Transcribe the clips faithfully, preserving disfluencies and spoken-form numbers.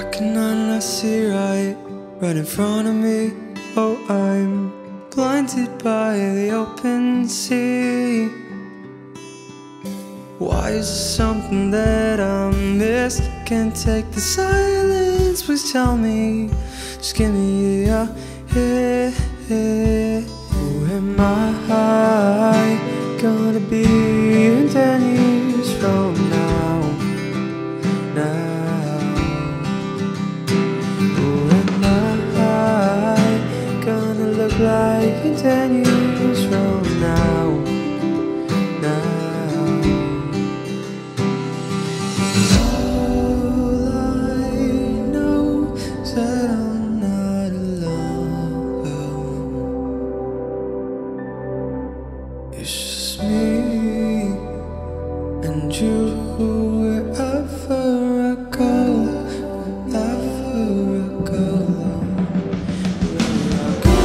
can I not see right, right in front of me? Oh, I'm blinded by the open sea. Why is it something that I missed? Can't take the silence, please tell me. Just give me a hit. Who am I gonna be in ten years from now? Now, who am I gonna look like in ten years from now? Now, all I know is that I'm not alone. It's just me and you. Wherever I go, wherever I go, wherever I go,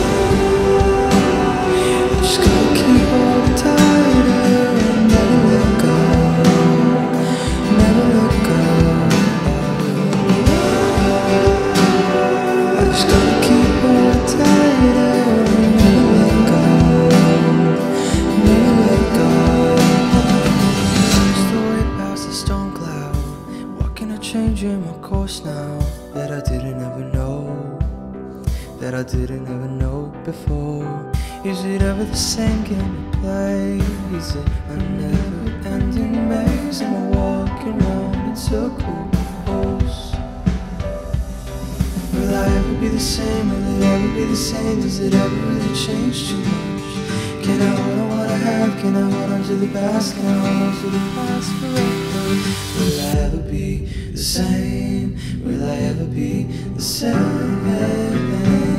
I just gotta keep hold tighter and never let go, never let go. I just gotta keep hold tighter and never let go, never let go. Just the way past the storm cloud, walking a change in my course now that I didn't ever know, that I didn't ever know before. Is it ever the same game we play? Is it a never-ending maze? Am I walking round in circles? Will I ever be the same? Will it ever be the same? Does it ever really change too much? Can I hold on what I have? Can I hold on to the past? Can I hold on to the past forever? Will I ever be the same? Will I ever be the same?